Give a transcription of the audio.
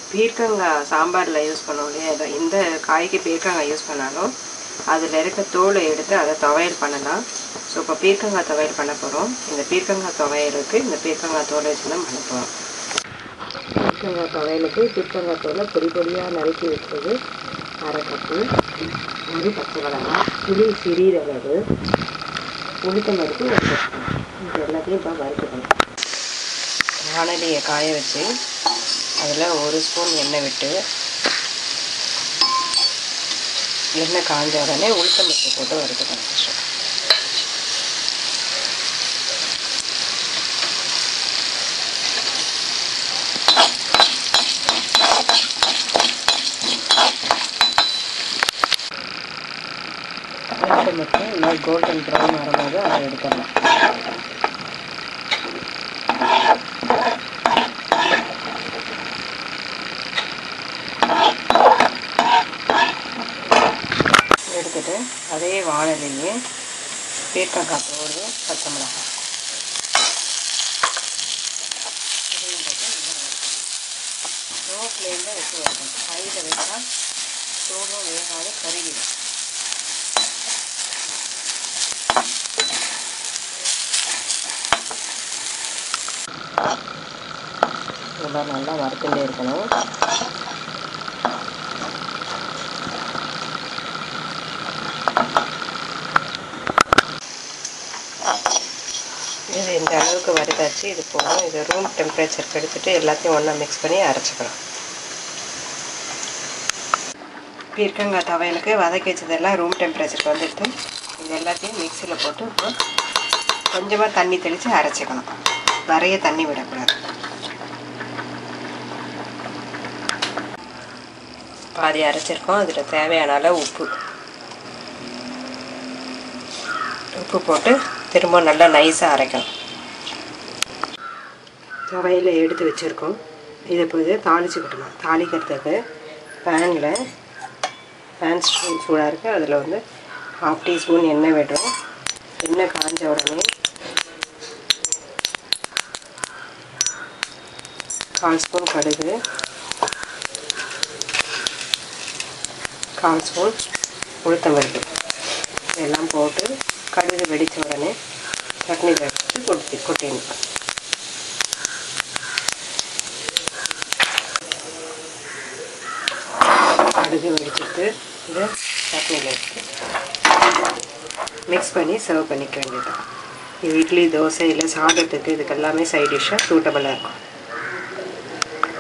பீர்க்கங்காய் சாம்பாரில் யூஸ் பண்ணுவோம் இல்லையா, இந்த காய்க்கு பீர்க்கங்காய் யூஸ் பண்ணாலும் அதில் இருக்க தோலை எடுத்து அதை துவையல் பண்ணலாம். ஸோ இப்போ பீர்க்கங்காய் துவையல் பண்ண போகிறோம். இந்த பீர்க்கங்காய் துவையலுக்கு இந்த பீர்க்கங்காய் தோலை வச்சு தான் பண்ண போகிறோம். பீர்க்கங்காய் துவையலுக்கு பீர்க்கங்காய் தோலை பொடி பொடியாக நறுக்கி வச்சது 1/2 கப்பு, 1 பச்சை மிளகாய், புளி சிறிதளவு, உளுத்தம் பருப்பு 1 கப்பு. இது எல்லாத்தையும் இப்போ வறுத்துக்கணும். வானலியை காய வச்சு அதில் 1 ஸ்பூன் எண்ணெய் விட்டு, எண்ணெய் காஞ்ச உடனே உளுத்தம் பருப்பு போட்டு வறுத்துக்கணும். உளுத்தம் பருப்பு நல்லா கோல்டன் ப்ரௌன் வரும்போது அதை எடுத்துடலாம். எடுத்துட்டு அதே வானலிலேயே பீர்க்கங்காய் தோடு, பச்சை மிளகாய் இதையும் போட்டு நல்லா லோ ஃப்ளேமில் வச்சு வைக்கணும். ஹையில் வச்சா தோடும் வேகாது, கருகிடும். இதெல்லாம் நல்லா வறுத்துட்டே இருக்கணும். இது இந்த அளவுக்கு வறுத்தாச்சு. இது போதும். இது ரூம் டெம்பரேச்சருக்கு எடுத்துகிட்டு எல்லாத்தையும் ஒன்றா மிக்ஸ் பண்ணி அரைச்சிக்கலாம். பீர்க்கங்காய் துவையலுக்கு வதக்கி வச்சதெல்லாம் ரூம் டெம்பரேச்சருக்கு வந்துட்டு இது எல்லாத்தையும் மிக்சியில் போட்டு இப்போ கொஞ்சமாக தண்ணி தெளித்து அரைச்சிக்கணும். நிறைய தண்ணி விடக்கூடாது. பாதி அரைச்சிருக்கோம். அதில் தேவையான அளவு உப்பு போட்டு திரும்ப நல்லா நைஸாக அரைக்கணும். துவையில் எடுத்து வச்சுருக்கோம். இதை இப்போ தாளிச்சுக்கிட்டணும். தாளிக்கிறதுக்கு பேன் சூடாக இருக்குது. அதில் 1/2 டீஸ்பூன் எண்ணெய் விடுறோம். எண்ணெய் காஞ்ச உடனே 1/4 ஸ்பூன் கடுகு, 1/4 ஸ்பூன் உளுத்தம் பருப்பு இதெல்லாம் போட்டு கடுகு வெடித்த உடனே சட்னியில் வச்சு கொட்டிடணும். கடுகு வெடிச்சிட்டு இதை சட்னியில் வச்சு மிக்ஸ் பண்ணி சர்வ் பண்ணிக்க வேண்டியது. இது இட்லி, தோசை இல்லை சாதத்துக்கு இதுக்கெல்லாமே சைட் டிஷ்ஷாக சூட்டபுளாக இருக்கும்.